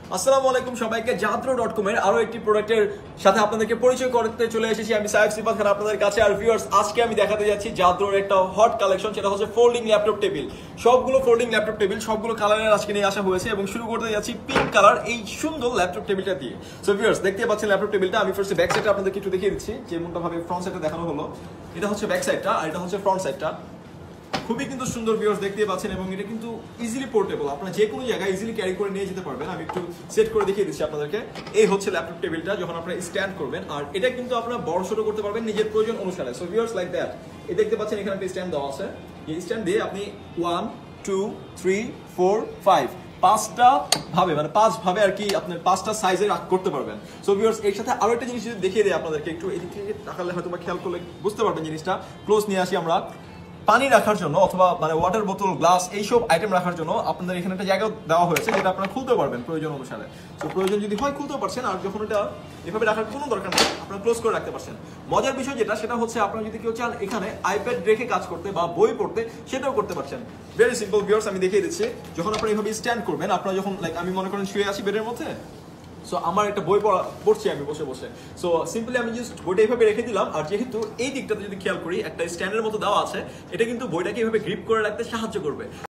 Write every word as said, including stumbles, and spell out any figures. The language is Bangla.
আসসালামু আলাইকুম সবাইকে জাদ্রো ডট কম এর আরো একটি প্রোডাক্টের সাথে আপনাদেরকে পরিচয় করতে চলে এসেছি আমি সাইফ সিফাত খান আপনাদের কাছে। আর ভিউয়ার্স, আজকে আমি দেখাতে যাচ্ছি জাদ্রোর একটা হট কালেকশন, সেটা হচ্ছে ফোল্ডিং ল্যাপটপ টেবিল। সবগুলো ফোল্ডিং ল্যাপটপ টেবিল সবগুলো কালারের আজকে নিয়ে আসা হয়েছে এবং শুরু করতে যাচ্ছি পিঙ্ক কালার এই সুন্দর ল্যাপটপ টেবিলটা দিয়ে। সো ভিউয়ার্স, দেখতে পাচ্ছেন ল্যাপটপ টেবিলটা। আমি ফার্স্টে ব্যাক সাইডটা আপনাদেরকে একটু দেখিয়ে দিচ্ছি, যেমনটা ভাবে ফ্রন্ট সাইডটা দেখানো হলো। এটা হচ্ছে ব্যাক সাইডটা আর এটা হচ্ছে ফ্রন্ট সাইডটা। খুবই কিন্তু সুন্দর ভিউয়ার্স দেখতে পাচ্ছেন এবং এটা কিন্তু ইজিলি পোর্টেবল, আপনারা যে কোনো জায়গায় ইজিলি ক্যারি করে নিয়ে যেতে পারবেন। আমি একটু সেট করে দেখিয়ে দিচ্ছি আপনাদেরকে। এই হচ্ছে ল্যাপটপ টেবিলটা যখন আপনারা স্ট্যান্ড করবেন, আর এটা কিন্তু আপনারা বড় ছোট করতে পারবেন নিজের প্রয়োজন অনুসারে। সো ভিউয়ার্স, লাইক দ্যাট এই দেখতে পাচ্ছেন এখানে একটা স্ট্যান্ড দেওয়া আছে। এই স্ট্যান্ড দিয়ে আপনি one two three four five পাঁচটা ভাবে মানে পাঁচ ভাবে আর কি আপনার পাঁচটা সাইজে করতে পারবেন। সো ভিউয়ার্স, এর সাথে আরো একটা জিনিস যদি দেখিয়ে দেয় আপনাদেরকে, একটু এদিক থেকে তাকালে হয়তো বা খেয়াল করলে বুঝতে পারবেন জিনিসটা। ক্লোজ নিয়ে আসি আমরা। পানি রাখার জন্য অথবা মানে ওয়াটার বোতল, গ্লাস এইসব আইটেম রাখার জন্য আপনাদের এখানে একটা জায়গা দেওয়া হয়েছে, যেটা আপনারা খুলতে পারবেন প্রয়োজন অনুসারে। তো প্রয়োজন যদি হয় খুলতে পারছেন, আর যখন এটা এভাবে রাখার কোনো দরকার নেই, আপনারা ক্লোজ করে রাখতে পারছেন। মজার বিষয় যেটা, সেটা হচ্ছে আপনারা যদি কেউ চান এখানে আইপ্যাড রেখে কাজ করতে বা বই পড়তে, সেটাও করতে পারছেন। ভেরি সিম্পল ভিউয়ার্স, আমি দেখিয়ে দিচ্ছি। যখন আপনারা এইভাবে স্ট্যান্ড করবেন, আপনারা যখন লাইক আমি মনে করেন শুয়ে আছি বেডের মধ্যে, সো আমার একটা বই পড়া পড়ছি আমি বসে বসে, সো সিম্পলি আমি জাস্ট বইটা এইভাবে রেখে দিলাম। আর যেহেতু এই দিকটাতে যদি খেয়াল করি একটা স্ট্যান্ডের মতো দেওয়া আছে, এটা কিন্তু বইটাকে এইভাবে গ্রিপ করে রাখতে সাহায্য করবে।